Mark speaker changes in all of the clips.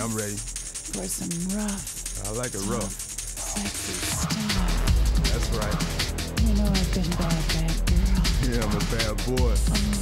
Speaker 1: I'm ready.
Speaker 2: For some rough,
Speaker 1: I like it rough.
Speaker 2: sexy stuff.
Speaker 1: That's right.
Speaker 2: You know I've been bad girl.
Speaker 1: Yeah, I'm a bad boy.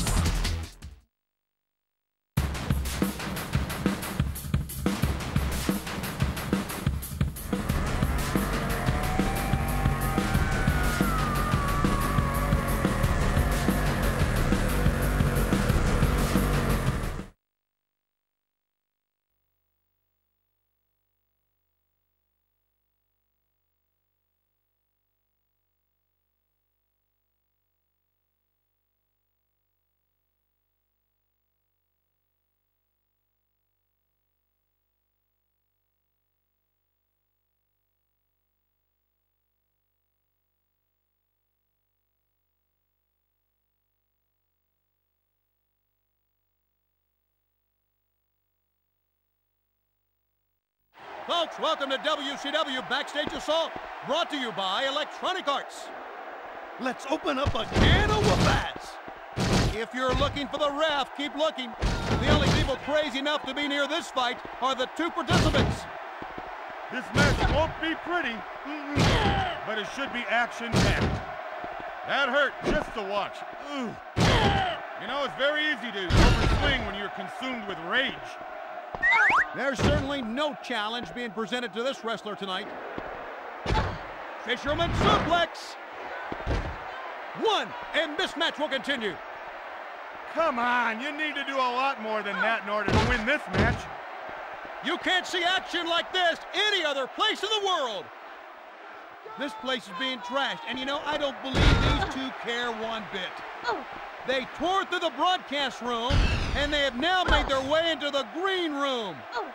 Speaker 3: Folks, welcome to WCW Backstage Assault, brought to you by Electronic Arts. Let's open up a can of whoop-ass. If you're looking for the ref, keep looking. The only people crazy enough to be near this fight are the two participants.
Speaker 4: This match won't be pretty, but it should be action-packed. That hurt just to watch. Ugh. You know, it's very easy to overswing when you're consumed with rage.
Speaker 3: There's certainly no challenge being presented to this wrestler tonight. Fisherman suplex. One, and this match will continue.
Speaker 4: Come on, you need to do a lot more than that in order to win this match.
Speaker 3: You can't see action like this any other place in the world. This place is being trashed, and you know, I don't believe these two care one bit. They tore through the broadcast room, and they have now made their way into the green room.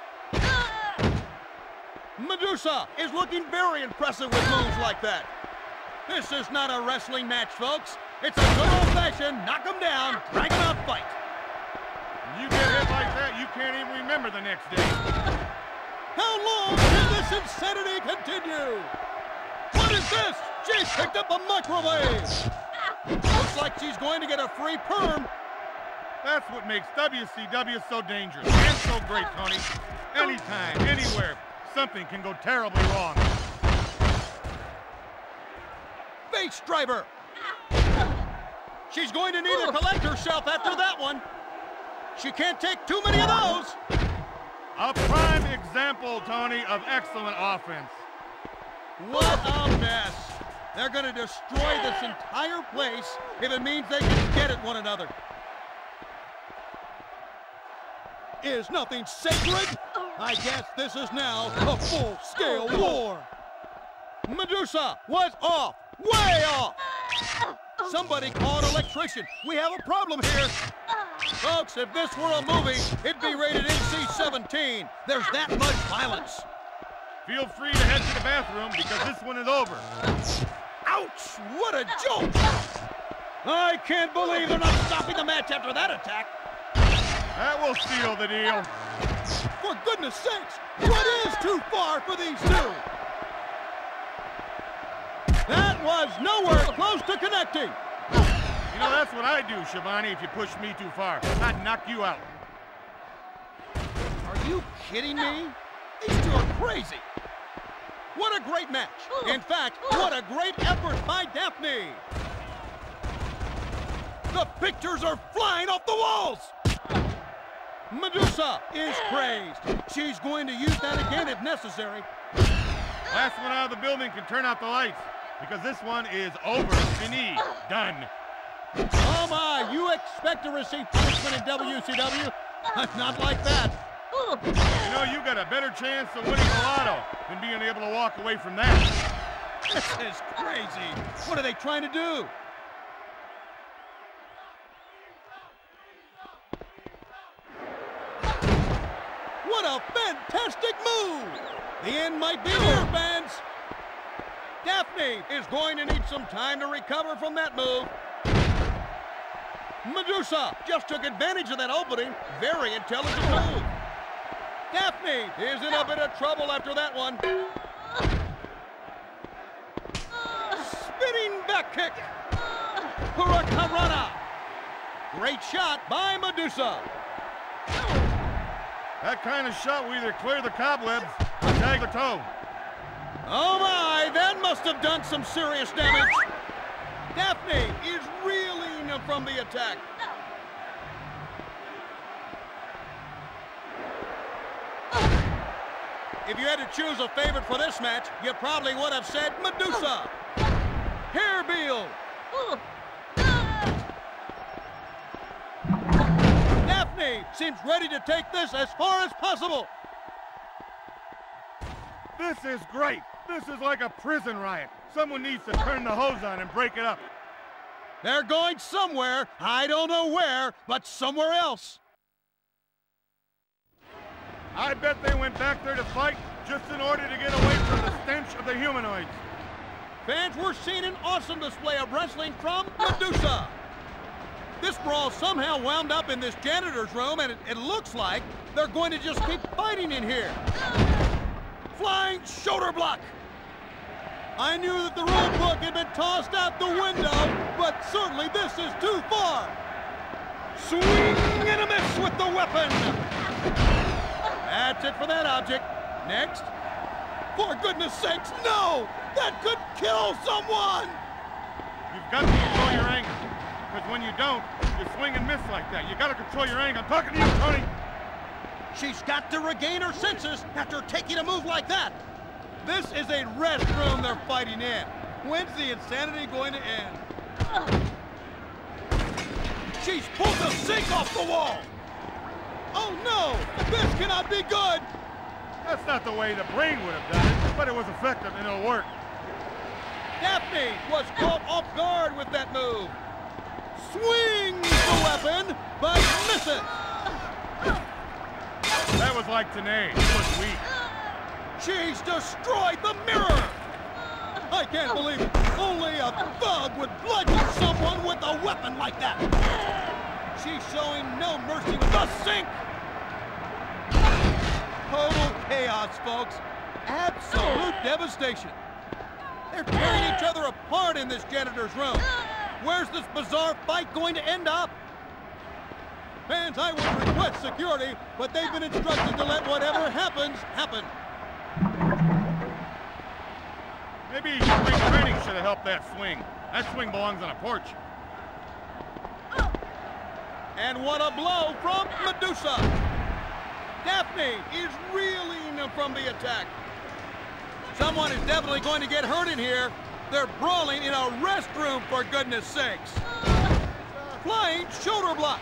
Speaker 3: Medusa is looking very impressive with moves like that. This is not a wrestling match, folks. It's a good old-fashioned knock 'em down, drag 'em out fight.
Speaker 4: You get hit like that, you can't even remember the next day.
Speaker 3: How long can this insanity continue? What is this? She's picked up a microwave. Looks like she's going to get a free perm.
Speaker 4: That's what makes WCW so dangerous and so great, Tony. Anytime, anywhere, something can go terribly wrong.
Speaker 3: Face driver. She's going to need to collect herself after that one. She can't take too many of those.
Speaker 4: A prime example, Tony, of excellent offense.
Speaker 3: What a mess. They're going to destroy this entire place if it means they can get at one another. Is nothing sacred? I guess this is now a full-scale war. Medusa was off, way off. Somebody call an electrician. We have a problem here. Folks, if this were a movie, it'd be rated NC-17. There's that much violence.
Speaker 4: Feel free to head to the bathroom because this one is over.
Speaker 3: Ouch! What a joke! I can't believe they're not stopping the match after that attack.
Speaker 4: That will seal the deal.
Speaker 3: For goodness sakes, what is too far for these two? That was nowhere close to connecting.
Speaker 4: You know, that's what I do, Schiavone, if you push me too far. I'd knock you out.
Speaker 3: Are you kidding me? These two are crazy. What a great match. In fact, what a great effort by Daphne. The pictures are flying off the walls. Medusa is crazed. She's going to use that again if necessary.
Speaker 4: Last one out of the building can turn out the lights because this one is over. Fini. Done.
Speaker 3: Oh my, you expect to receive punishment in WCW? Not like that.
Speaker 4: You know, you got a better chance of winning the lotto than being able to walk away from that.
Speaker 3: This is crazy. What are they trying to do? What a fantastic move! The end might be here, fans. Daphne is going to need some time to recover from that move. Medusa just took advantage of that opening. Very intelligent move. Daphne is in a bit of trouble after that one. Spinning back kick. Hurricanrana. Great shot by Medusa.
Speaker 4: That kind of shot will either clear the cobwebs or tag the toe.
Speaker 3: Oh my, that must have done some serious damage. Daphne is reeling from the attack. If you had to choose a favorite for this match, you probably would have said Medusa. Hair Beal. Daphne seems ready to take this as far as possible.
Speaker 4: This is great. This is like a prison riot. Someone needs to turn the hose on and break it up.
Speaker 3: They're going somewhere. I don't know where, but somewhere else.
Speaker 4: I bet they went back there to fight just in order to get away from the stench of the humanoids.
Speaker 3: Fans, we're seeing an awesome display of wrestling from Medusa. This brawl somehow wound up in this janitor's room, and it looks like they're going to just keep fighting in here. Flying shoulder block. I knew that the rule book had been tossed out the window, but certainly this is too far. Swing and a miss with the weapon. That's it for that object. Next. For goodness sakes, no! That could kill someone!
Speaker 4: You've got to control your anger. Because when you don't, you swing and miss like that. You got to control your anger. I'm talking to you, Tony.
Speaker 3: She's got to regain her senses after taking a move like that. This is a restroom they're fighting in. When's the insanity going to end? She's pulled the sink off the wall. Oh no! This cannot be good!
Speaker 4: That's not the way the brain would have done it, but it was effective and it'll work.
Speaker 3: Daphne was caught off guard with that move. Swings the weapon, but misses.
Speaker 4: That was like Tenay. He was weak.
Speaker 3: She's destroyed the mirror! I can't believe it. Only a thug would bludgeon someone with a weapon like that. She's showing no mercy with the sink. Total chaos, folks. Absolute devastation. They're tearing each other apart in this janitor's room. Where's this bizarre fight going to end up? Fans, I would request security, but they've been instructed to let whatever happens, happen.
Speaker 4: Maybe spring training should have helped that swing. That swing belongs on a porch.
Speaker 3: And what a blow from Medusa! Daphne is reeling from the attack. Someone is definitely going to get hurt in here. They're brawling in a restroom, for goodness sakes. Flying shoulder block.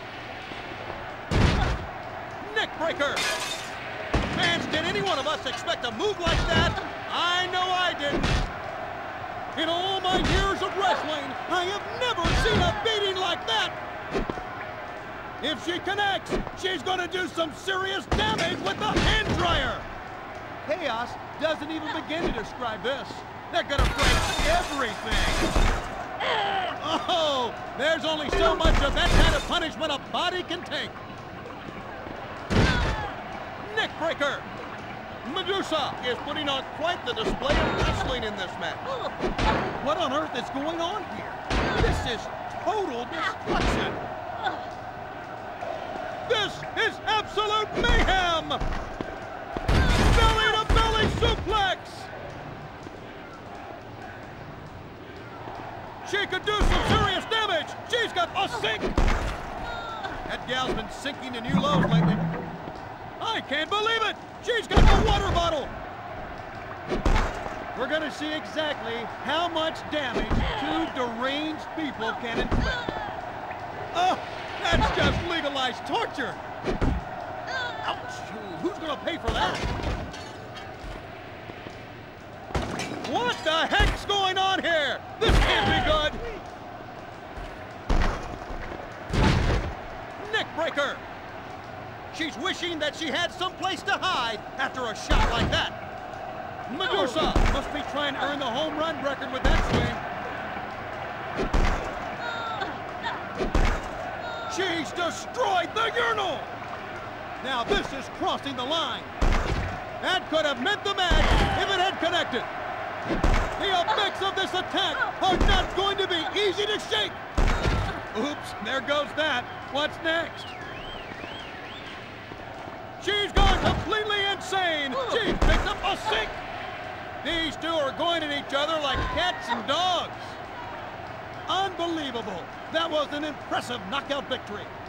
Speaker 3: Neck breaker. Fans, did any one of us expect a move like that? I know I didn't. In all my years of wrestling, I have never seen a beating like that. If she connects, she's going to do some serious damage with the hand dryer. Chaos doesn't even begin to describe this. They're going to break everything. Oh, there's only so much of that kind of punishment a body can take. Neck breaker. Medusa is putting on quite the display of wrestling in this match. What on earth is going on here? This is total destruction. This is absolute mayhem! Belly-to-belly suplex! She could do some serious damage! She's got a sink! That gal's been sinking to new lows lately. I can't believe it! She's got the water bottle! We're gonna see exactly how much damage two deranged people can inflict. Oh! That's just legalized torture! Ouch! Who's gonna pay for that? What the heck's going on here? This can't be good! Neck breaker! She's wishing that she had someplace to hide after a shot like that. Medusa must be trying to earn the home run record with that swing. She's destroyed the urinal! Now this is crossing the line. That could have meant the match if it had connected. The effects of this attack are not going to be easy to shake. Oops, there goes that. What's next? She's gone completely insane. She's picked up a sink. These two are going at each other like cats and dogs. Unbelievable. That was an impressive knockout victory.